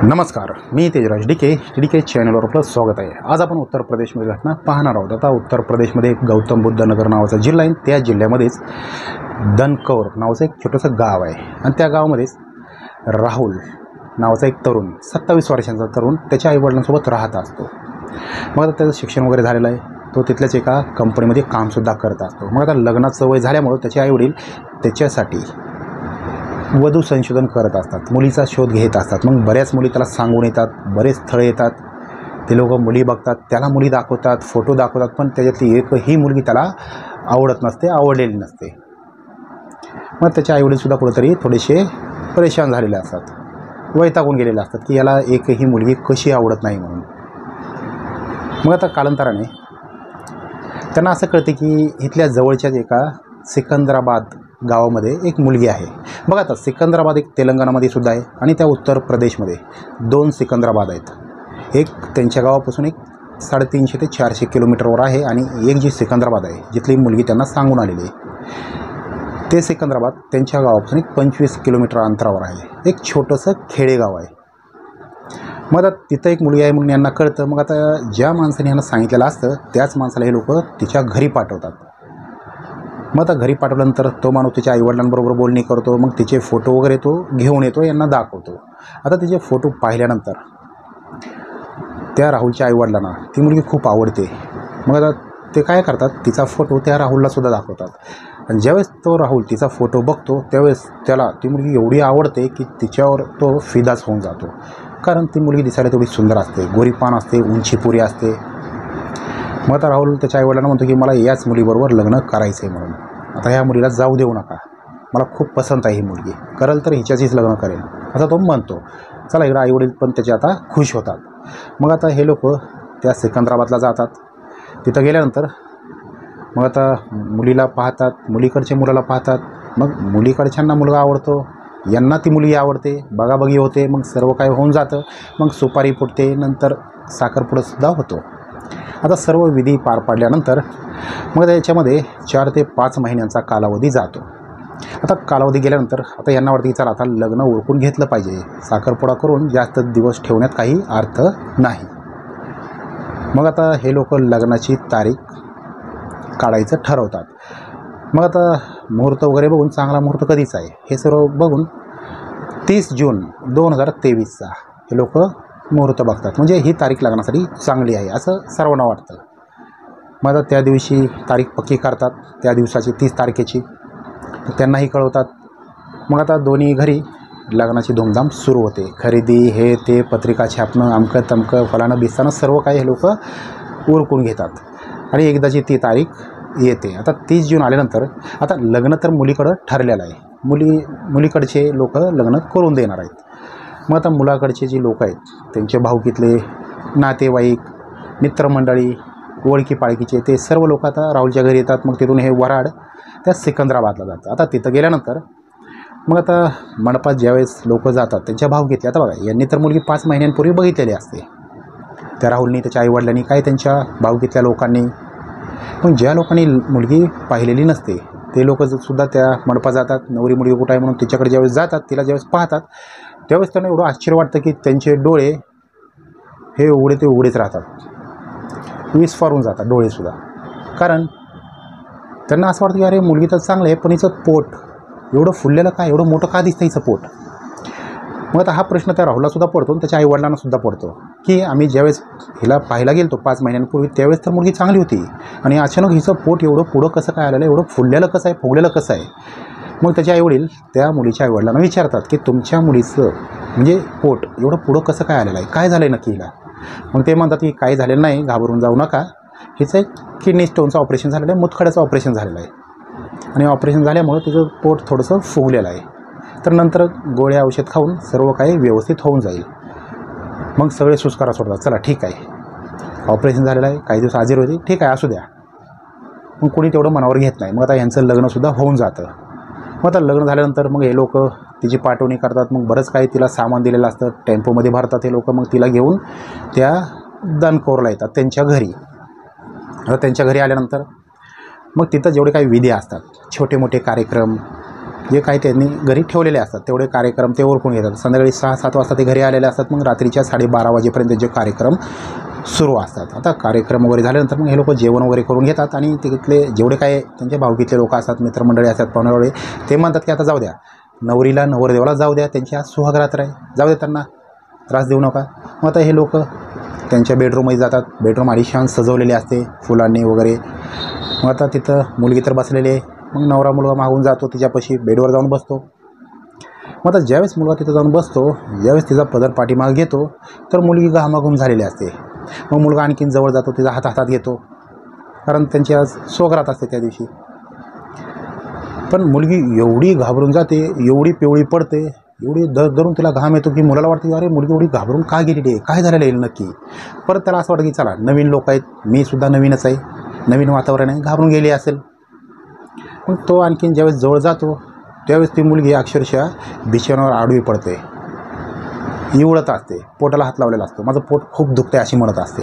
नमस्कार, मी तेजराज डी के चॅनलवर आपलं स्वागत आहे। आज आपण उत्तर प्रदेशमध्ये घटना पाहणार आहोत। आता उत्तर प्रदेशमध्ये एक गौतम बुद्ध नगर नावाचा जिल्हा आहे। त्या जिल्ह्यामध्येच दनकौर नावाचं एक छोटंसं गाव आहे आणि त्या गावामध्येच राहुल नावाचा एक तरुण 27 वर्षांचा तरुण त्याच्या आईवडिलांसोबत राहत असतो। मग आता त्याचं शिक्षण वगैरे झालेलं आहे। तो तिथल्याच एका कंपनीमध्ये कामसुद्धा करत असतो। मग आता लग्नाचं वय झाल्यामुळे त्याचे आईवडील त्याच्यासाठी वधू संशोधन करत असतात, मुलीचा शोध घेत असतात। मग बऱ्याच मुली त्याला सांगून येतात, बरेच स्थळ येतात, ते लोक मुली बघतात, त्याला मुली दाखवतात, फोटो दाखवतात, पण त्याच्यातली एकही मुलगी त्याला आवडत नसते, आवडलेली नसते। मग त्याच्या आईवडीलसुद्धा कुठेतरी थोडेसे परेशान झालेले असतात, वैतागून गेलेले असतात की याला एकही मुलगी कशी आवडत नाही म्हणून। मग आता कालांतराने त्यांना असं कळते की इथल्या जवळच्याच एका सिकंदराबाद गावामध्ये एक मुलगी आहे। बघा आता सिकंदराबाद एक तेलंगणामध्ये सुद्धा आहे आणि त्या उत्तर प्रदेशमध्ये 2 सिकंदराबाद आहेत। एक त्यांच्या गावापासून एक 350 ते 400 किलोमीटरवर आहे आणि एक जी सिकंदराबाद आहे जिथली मुलगी त्यांना सांगून आलेली आहे, ते सिकंदराबाद त्यांच्या गावापासून एक 25 किलोमीटर अंतरावर आहे। एक छोटंसं खेडेगाव आहे। मग आता तिथं एक मुलगी आहे म्हणून यांना कळतं। मग आता ज्या माणसाने यांना सांगितलेलं असतं त्याच माणसाला हे लोक तिच्या घरी पाठवतात। मग आता घरी पाठवल्यानंतर तो माणूस तिच्या आईवडिलांबरोबर बोलणी करतो, मग तिचे फोटो वगैरे तो घेऊन येतो, यांना दाखवतो। आता तिचे फोटो पाहिल्यानंतर त्या राहुलच्या आईवडिलांना ती मुलगी खूप आवडते। मग आता ते काय करतात, तिचा फोटो त्या राहुललासुद्धा दाखवतात आणि ज्यावेळेस तो राहुल तिचा फोटो बघतो त्यावेळेस त्याला ती मुलगी एवढी आवडते की तिच्यावर तो फिदाच होऊन जातो। कारण ती मुलगी दिसायला तेवढी सुंदर असते, गोरीपान असते, उंचीपुरी असते। मग आता राहुल त्याच्या आईवडिलांना म्हणतो की मला याच मुलीबरोबर लग्न करायचं आहे म्हणून। आता ह्या मुलीला जाऊ देऊ नका, मला खूप पसंत आहे ही मुलगी, करेल तर हिच्याशीच लग्न करेल असं तो म्हणतो। चला इकडं आईवडील पण त्याचे आता खुश होतात। मग आता हे लोक त्या सिकंदराबादला जातात। तिथं गेल्यानंतर मग आता मुलीला पाहतात, मुलीकडचे मुलाला पाहतात। मग मुलीकडच्यांना मुलगा आवडतो, यांना ती मुलगी आवडते, बघाबघी होते, मग सर्व काही होऊन जातं। मग सुपारी फुटते, नंतर साखरपुडासुद्धा होतो। आता सर्व विधी पार पाडल्यानंतर मग त्याच्यामध्ये 4 ते 5 महिन्यांचा कालावधी जातो। आता कालावधी गेल्यानंतर आता यांना वाटतं की चला आता लग्न उरकून घेतलं पाहिजे, साखरपुडा करून जास्त दिवस ठेवण्यात काही अर्थ नाही। मग आता हे लोक लग्नाची तारीख काढायचं ठरवतात। मग आता मुहूर्त वगैरे बघून चांगला मुहूर्त कधीच आहे हे सर्व बघून 30 जून 2023चा हे लोक मुहूर्त बघतात, म्हणजे ही तारीख लग्नासाठी चांगली आहे असं सर्वांना वाटतं। मग आता त्या दिवशी तारीख पक्की करतात, त्या दिवसाची 30 तारखेची त्यांनाही कळवतात। मग आता दोन्ही घरी लग्नाची धूमधाम सुरू होते, खरेदी हे ते, पत्रिका छापणं, अमकं तमकं फलानं बिस्तानं सर्व काही हे लोक उरकून घेतात आणि एकदाची ती तारीख येते। आता 30 जून आल्यानंतर आता लग्न तर मुलीकडं ठरलेलं आहे, मुलीकडचे लोक लग्न करून देणार आहेत। मग आता मुलाकडचे जे लोक आहेत त्यांचे भाऊकीतले नातेवाईक, मित्रमंडळी, ओळखी पाळखीचे ते सर्व लोक आता राहुलच्या घरी येतात। मग तिथून हे वराड त्या सिकंदराबादला जातं। आता तिथं गेल्यानंतर मग आता मंडपात ज्यावेळेस लोक जातात त्यांच्या भाऊकीतले, आता बघा यांनी तर मुलगी 5 महिन्यांपूर्वी बघितलेली असते, त्या राहुलनी, त्याच्या आईवडिलांनी, काय त्यांच्या भाऊकीतल्या लोकांनी। पण ज्या लोकांनी मुलगी पाहिलेली नसते ते लोकसुद्धा त्या मंडपात जातात। नवरी मुलगी कुठं आहे म्हणून तिच्याकडे ज्यावेळेस जातात, तिला ज्यावेळेस पाहतात त्यावेळेस त्यांना एवढं आश्चर्य वाटतं की त्यांचे डोळे हे उघडे ते उघडेच राहतात, विस्फारून जातात डोळेसुद्धा। कारण त्यांना असं वाटतं की अरे मुलगी तर चांगलं आहे पण हिचं पोट एवढं फुललेलं काय, एवढं मोठं का दिसतं हिचं पोट। मग आता हा प्रश्न त्या राहुलासुद्धा पडतो आणि त्याच्या आईवडिलांनासुद्धा पडतो की आम्ही ज्यावेळेस हिला पाहायला गेलो 5 महिन्यांपूर्वी त्यावेळेस तर मुलगी चांगली होती आणि अचानक हिचं पोट एवढं पुढं कसं काय आलेलं, एवढं फुललेलं कसं आहे, फुगलेलं कसं आहे। मग त्याचे आईवडील त्या मुलीच्या आईवडिलांना विचारतात की तुमच्या मुलीचं म्हणजे पोट एवढं पुढं कसं काय आलेलं आहे, काय झालं आहे नक्की हिला। मग ते म्हणतात की काही झालेलं नाही, घाबरून जाऊ नका, हिचं एक किडनी स्टोनचं ऑपरेशन झालेलं आहे, मुतखड्याचं ऑपरेशन झालेलं आहे आणि ऑपरेशन झाल्यामुळं तिचं पोट थोडंसं फुगलेलं आहे, तर नंतर गोळ्या औषध खाऊन सर्व काही व्यवस्थित होऊन जाईल। मग सगळे सुस्कारा सोडतात, चला ठीक आहे, ऑपरेशन झालेलं आहे, काही दिवस आजारी होती, ठीक आहे असू द्या। मग कोणी तेवढं मनावर घेत नाही। मग आता यांचं लग्नसुद्धा होऊन जातं। मग आता लग्न झाल्यानंतर मग हे लोक तिची पाठवणी करतात। मग बरंच काही तिला सामान दिलेलं असतं, टेम्पोमध्ये भरतात हे लोक, मग तिला घेऊन त्या दनकौरला येतात त्यांच्या घरी। आता त्यांच्या घरी आल्यानंतर मग तिथं जेवढे काही विधी असतात, छोटे मोठे कार्यक्रम जे काही त्यांनी घरी ठेवलेले असतात तेवढे कार्यक्रम ते ओळखून घेतात. संध्याकाळी 6-7 वाजता ते घरी आलेले असतात. मग रात्रीच्या 12:30 वाजेपर्यंत जे कार्यक्रम सुरू असतात. आता कार्यक्रम वगैरे झाल्यानंतर मग हे लोक जेवण वगैरे करून घेतात आणि तिथले जेवढे काय त्यांचे भावकीतले लोक असतात, मित्रमंडळी असतात, पाहुणेरावळे, ते म्हणतात की आता जाऊ द्या, नवरीला नवरदेवाला जाऊ द्या, त्यांची आज सुहागरात आहे, जाऊ द्या, त्यांना त्रास देऊ नका. मग आता हे लोक त्यांच्या बेडरूममध्ये जातात. बेडरूम आलिशान सजवलेले असते फुलांनी वगैरे. मग आता तिथं मुलगी तर बसलेली आहे. मग नवरा मुलगा मागून जातो तिच्यापाशी, बेडवर जाऊन बसतो. मग आता ज्यावेळेस मुलगा तिथं जाऊन बसतो, ज्यावेळेस तिचा पदर पाठीमाग घेतो तर मुलगी घामाघूम झालेली असते. मग मुलगा आणखीन जवळ जातो, तिचा हातात घेतो, कारण त्यांची आज सोगरात असते त्या दिवशी. पण मुलगी एवढी घाबरून जाते, एवढी पिवळी पडते, एवढी धरून तिला घाम येतो की मुलाला वाटतं अरे मुलगी एवढी घाबरून का गेलेली आहे, काय झालेलं आहे नक्की. परत त्याला असं वाटतं की चला नवीन लोक आहेत, मी सुद्धा नवीनच आहे, नवीन वातावरण आहे, घाबरून गेली असेल. मग तो आणखीन ज्यावेळेस जवळ जातो त्यावेळेस ती मुलगी अक्षरशः बिछाण्यावर आडवी पडते, इवळत असते, पोटाला हात लावलेला असतो, माझं पोट खूप दुखतं अशी म्हणत असते.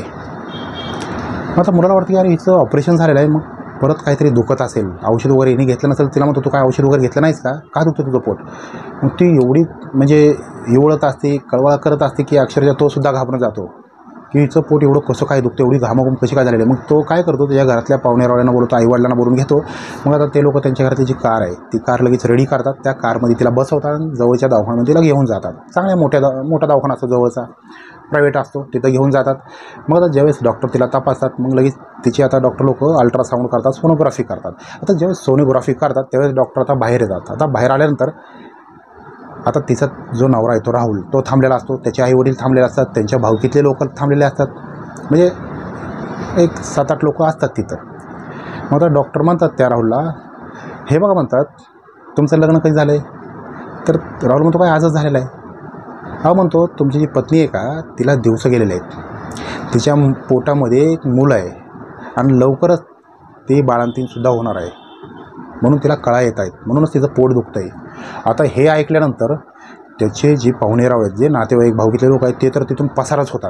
मग आता मुलाला वाटतं की अरे हिचं ऑपरेशन झालेलं आहे, मग परत काहीतरी दुखत असेल, औषध वगैरे हिने घेतलं नसेल. तिला म्हणतो तू काय औषध वगैरे घेतलं नाहीस का दुखतं तुझं पोट. मग ती एवढी म्हणजे इवळत असते, कळवळा करत असते की अक्षरशः तो सुद्धा घाबरून जातो की हिचं पोट एवढं कसं काय दुखतं, एवढी घामाघूम कशी काय झालेली आहे. मग तो काय करतो, त्याच्या घरातल्या पाहुणेरावळ्यांना बोलवतो, आईवडिलांना बोलून घेतो. मग आता ते लोक त्यांच्या घरातली जी कार आहे ती कार लगेच रेडी करतात. त्या कारमध्ये तिला बसवतात आणि जवळच्या दवाखान्यामध्ये तिला घेऊन जातात. चांगल्या मोठा दवाखाना असतो जवळचा, प्रायव्हेट असतो, तिथं घेऊन जातात. मग आता ज्यावेळेस डॉक्टर तिला तपासतात, मग लगेच तिची आता डॉक्टर लोक अल्ट्रासाऊंड करतात, सोनोग्राफी करतात. आता ज्यावेळेस सोनोग्राफी करतात त्यावेळेस डॉक्टर आता बाहेर येतात. आता बाहेर आल्यानंतर आता तिचा जो नवरा आहे तो राहुल, तो थांबलेला असतो, त्याचे आईवडील थांबलेले असतात, त्यांच्या भावकीतले लोक थांबलेले असतात, म्हणजे एक 7-8 लोक असतात तिथं. मग आता डॉक्टर म्हणतात त्या राहुलला, हे बघा म्हणतात तुमचं लग्न कधी झालं आहे. तर राहुल म्हणतो काय आजच झालेलं आहे. हा म्हणतो तुमची जी पत्नी आहे का तिला दिवस गेलेले आहेत, तिच्या पोटामध्ये एक मूल आहे आणि लवकरच ती बाळंतीणसुद्धा होणार आहे, म्हणून तिला कळा येत आहेत, म्हणूनच तिचं पोट दुखतं आहे. आता हे ऐकल्यानंतर त्याचे जे पाहुणेराव आहेत, जे नातेवाईक भावकीतले लोक आहेत, ते तर तिथून पसारच होतात.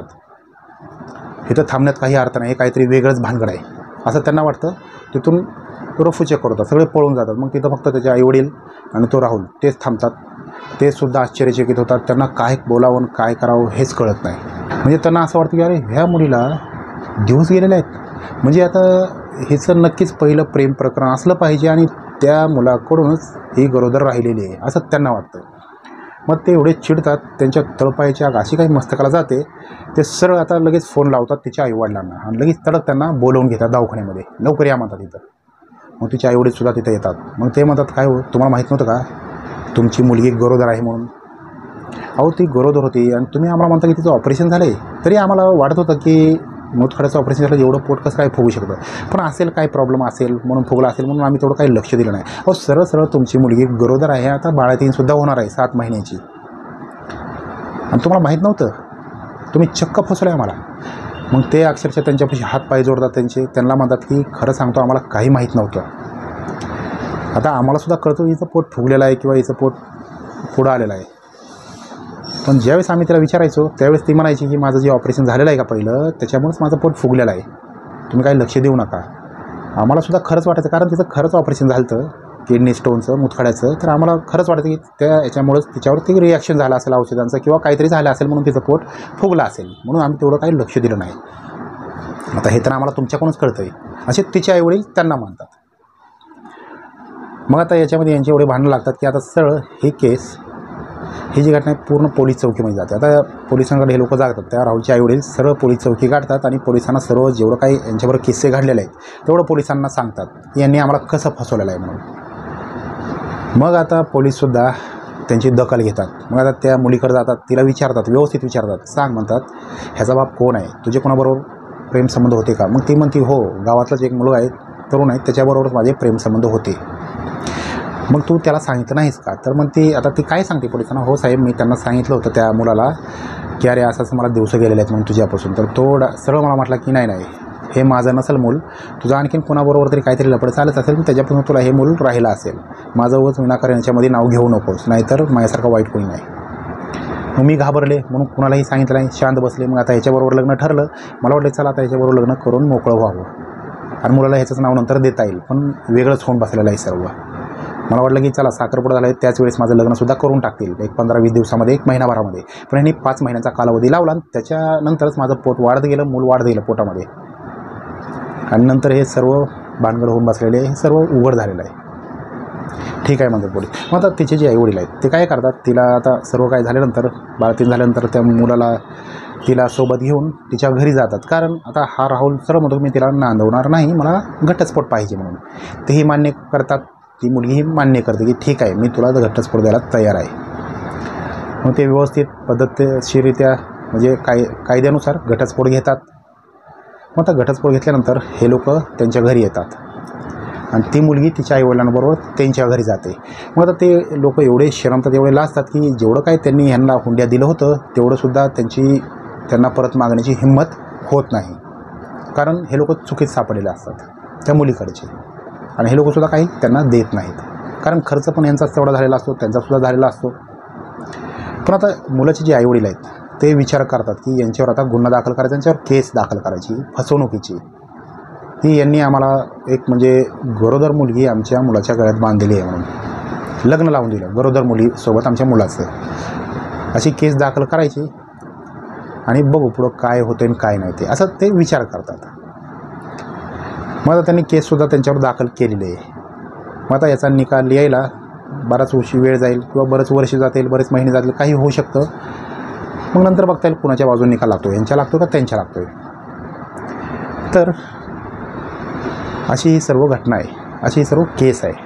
इथं थांबण्यात काही अर्थ नाही, हे काहीतरी वेगळंच भानगड आहे असं त्यांना वाटतं. तिथून रफूचेक करतात, सगळे पळून जातात. मग तिथं फक्त त्याचे आईवडील आणि तो राहुल तेच थांबतात. ते सुद्धा आश्चर्यचकित होतात, त्यांना काय बोलावं काय करावं हेच कळत नाही. म्हणजे त्यांना असं वाटतं की अरे ह्या मुलीला दिवस गेलेले आहेत, म्हणजे आता हिचं नक्कीच पहिलं प्रेम प्रकरण असलं पाहिजे आणि त्या मुलाकडूनच ही गरोदर राहिलेली आहे असं त्यांना वाटतं. मग ते एवढे चिडतात, त्यांच्या तळपायाच्या अशी काही मस्तकाला जाते, ते सरळ आता लगेच फोन लावतात तिच्या आईवडिलांना आणि लगेच तडक त्यांना बोलवून घेतात दवाखान्यामध्ये, लवकर या म्हणतात तिथं. मग तिचे आईवडीलसुद्धा तिथं येतात. मग ते म्हणतात काय हो तुम्हाला माहीत नव्हतं का तुमची मुलगी गरोदर आहे म्हणून. अहो ती गरोदर होती आणि तुम्ही आम्हाला म्हणता की तिचं ऑपरेशन झालं आहे, तरी आम्हाला वाटत होतं की मूतखड्याचं ऑपरेशन झालं, एवढं पोट कसं काय फुगू शकतं, पण असेल काय प्रॉब्लेम असेल म्हणून फुगला असेल म्हणून आम्ही तेवढं काही लक्ष दिलं नाही. अहो सरळ तुमची मुलगी गरोदर आहे, आता बाळंतीणसुद्धा होणार आहे 7 महिन्याची आणि तुम्हाला माहीत नव्हतं, तुम्ही चक्क फसवलं आहे आम्हाला. मग ते अक्षरशः त्यांच्यापाशी हातपाय जोडतात त्यांना म्हणतात की खरं सांगतो आम्हाला काही माहीत नव्हतं. आता आम्हालासुद्धा कळतो हिचं पोट फुगलेलं आहे किंवा हिचं पोट पुढं आलेलं आहे, पण ज्यावेळेस आम्ही तिला विचारायचो त्यावेळेस ती म्हणायची की माझं जे ऑपरेशन झालेलं आहे का पहिलं त्याच्यामुळेच माझं पोट फुगलेलं आहे, तुम्ही काही लक्ष देऊ नका. आम्हालासुद्धा खरंच वाटायचं, कारण तिचं खरंच ऑपरेशन झालं होतं किडनी स्टोनचं, मुतखड्याचं, तर आम्हाला खरंच वाटतं की त्या याच्यामुळेच तिच्यावर ते रिॲक्शन झालं असेल औषधांचं किंवा काहीतरी झालं असेल म्हणून तिचं पोट फुगलं असेल, म्हणून आम्ही तेवढं काही लक्ष दिलं नाही. आता हे तर आम्हाला तुमच्याकडूनच कळतं आहे असे तिचे आईवडील त्यांना मानतात. मग आता याच्यामध्ये यांचे एवढे भांडणं लागतात की आता सरळ ही केस, ही जी घटना आहे पूर्ण पोलीस चौकीमध्ये जाते. आता पोलिसांकडे हे लोक जातात, त्या राहुलचे आईवडील सरळ पोलीस चौकी गाठतात आणि पोलिसांना सर्व जेवढं काही यांच्याबरोबर किस्से घडलेले आहेत तेवढं पोलिसांना सांगतात की यांनी आम्हाला कसं फसवलेलं आहे म्हणून. मग आता पोलीससुद्धा त्यांची दखल घेतात. मग आता त्या मुलीकडे जातात, तिला विचारतात, व्यवस्थित विचारतात, सांग म्हणतात ह्याचा बाप कोण आहे, तुझे कोणाबरोबर प्रेमसंबंध होते का. मग ती म्हणते हो गावातलाच एक मुलगा आहे, तरुण आहे, त्याच्याबरोबरच माझे प्रेमसंबंध होते. मग तू त्याला सांगितलं नाहीस का. तर मग ती काय सांगते पोलिसांना, हो साहेब मी त्यांना सांगितलं होतं त्या मुलाला की अरे असंच मला दिवस गेलेले आहेत म्हणून तुझ्यापासून. तर तो सरळ मला म्हटला की नाही हे माझं नसेल मूल, तुझं आणखीन कोणाबरोबर तरी काहीतरी लपड चालत असेल त्याच्यापासून तुला हे मूल राहिलं असेल, माझं उगाच विनाकारण याच्यामध्ये नाव घेऊ नकोस, नाहीतर माझ्यासारखं वाईट कोणी नाही. मग मी घाबरले म्हणून कुणालाही सांगितलं नाही, शांत बसले. मग आता ह्याच्याबरोबर लग्न ठरलं, मला वाटलं चला आता ह्याच्याबरोबर लग्न करून मोकळं व्हावं आणि मुलाला ह्याचंच नाव नंतर देता येईल, पण वेगळंच होऊन बसलेलं आहे सर्व. मला वाटलं की चला साखरपुडा झाला आहे त्याच वेळेस माझं लग्नसुद्धा करून टाकतील, एक 15-20 दिवसामध्ये, एक महिनाभरामध्ये. पण ह्यांनी 5 महिन्याचा कालावधी लावला. त्याच्यानंतरच माझं पोट वाढत गेलं, मूल वाढत गेलं पोटामध्ये. आणि नंतर हे सर्व भानगड होऊन बसलेले, हे सर्व उघड झालेलं आहे. ठीक आहे म्हणतात पुढे. मग आता तिचे जे आईवडील आहेत ते काय करतात, तिला आता सर्व काय झाल्यानंतर, बाळतीन झाल्यानंतर त्या मुलाला तिला सोबत घेऊन तिच्या घरी जातात. कारण आता हा राहुल सर्व म्हणतो मी तिला नांदवणार नाही, मला घटस्फोट पाहिजे म्हणून. तेही मान्य करतात. ती मुलगीही मान्य करते की ठीक आहे, मी तुला घटस्फोट द्यायला तयार आहे. मग ते व्यवस्थित पद्धतशीररित्या म्हणजे कायद्यानुसार घटस्फोट घेतात. मग आता घटस्फोट घेतल्यानंतर हे लोक त्यांच्या घरी येतात आणि ती मुलगी तिच्या आईवडिलांबरोबर त्यांच्या घरी जाते. मग आता ते लोक एवढे शरमतात, एवढे लाजतात की जेवढं काय त्यांनी ह्यांना हुंड्या दिलं होतं तेवढंसुद्धा त्यांना परत मागण्याची हिंमत होत नाही. कारण हे लोक चुकीत सापडलेले असतात त्या मुलीकडचे, आणि हे लोकसुद्धा काही त्यांना देत नाहीत. कारण खर्च पण यांचाच तेवढा झालेला असतो, त्यांचासुद्धा झालेला असतो. पण आता मुलाचे जे आईवडील आहेत ते विचार करतात की यांच्यावर आता गुन्हा दाखल करायचा, यांच्यावर केस दाखल करायची फसवणुकीची. ही यांनी आम्हाला एक म्हणजे गरोदर मुलगी आमच्या मुलाच्या गळ्यात बांधलेली आहे म्हणून लग्न लावून दिलं गरोदर मुलीसोबत आमच्या मुलाचं, अशी केस दाखल करायची आणि बघू पुढं काय होतं आणि काय नाही ते, असं ते विचार करतात. मग आता त्यांनी केससुद्धा त्यांच्यावर दाखल केलेली आहे. मग आता याचा निकाल यायला बराच वेळ जाईल किंवा बरेच वर्ष जातील, बरेच महिने जातील, काही होऊ शकतं. मग नंतर बघता येईल कुणाच्या बाजूने निकाल लागतो, यांच्या लागतो का त्यांच्या लागतो आहे. तर अशी ही सर्व घटना आहे, अशी ही सर्व केस आहे.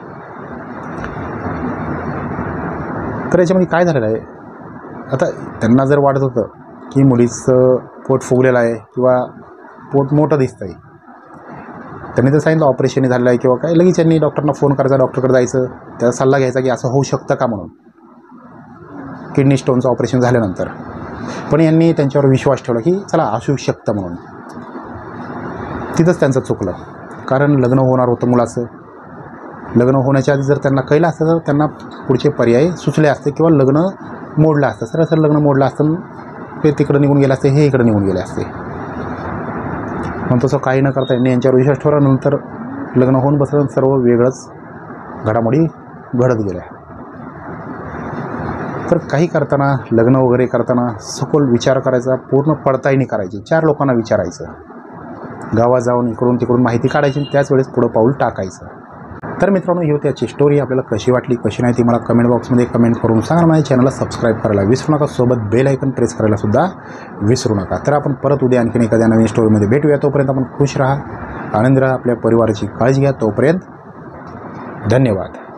तर याच्यामध्ये काय झालेलं आहे, आता त्यांना जर वाटत होतं की मुलीचं पोट फुगलेलं आहे किंवा पोट मोठं दिसतं आहे, त्यांनी तर सांगितलं ऑपरेशन झालेलं आहे किंवा काय, लगेच त्यांनी डॉक्टरना फोन करायचा, डॉक्टरकडे जायचं, त्याचा सल्ला घ्यायचा की असं होऊ शकतं का म्हणून, किडनी स्टोनचं ऑपरेशन झाल्यानंतर. पण यांनी त्यांच्यावर विश्वास ठेवला की चला असू शकतं म्हणून. तिथंच त्यांचं चुकलं. कारण लग्न होणार होतं मुलाचं. लग्न होण्याच्या आधी जर त्यांना कळलं असतं तर त्यांना पुढचे पर्याय सुचले असते किंवा लग्न मोडलं असतं, सरळ लग्न मोडलं असतं, ते तिकडं निघून गेले असते, हे इकडं निघून गेले असते. पण तसं काही न करता यांनी यांच्यावर विश्वास ठेवल्यानंतर लग्न होऊन बसलं, सर्व वेगळंच घडामोडी घडत गेल्या. तर काही करताना, लग्न वगैरे करताना सखोल विचार करायचा, पूर्ण पडताळणी करायची, 4 लोकांना विचारायचं, गावात जाऊन इकडून तिकडून माहिती काढायची, त्याच वेळेस पुढं पाऊल टाकायचं. तर मित्रांनो, ही होती याची स्टोरी. आपल्याला कशी वाटली कशी नाही ती मला कमेंट बॉक्समध्ये कमेंट करून सांगा. माझ्या चॅनलला सबस्क्राईब करायला विसरू नका, सोबत बेल आयकन प्रेस करायला सुद्धा विसरू नका. तर आपण परत उद्या आणखीन एखाद्या नवीन स्टोरीमध्ये भेटूया. तोपर्यंत आपण खुश राहा, आनंदी राहा, आपल्या परिवाराची काळजी घ्या. तोपर्यंत धन्यवाद.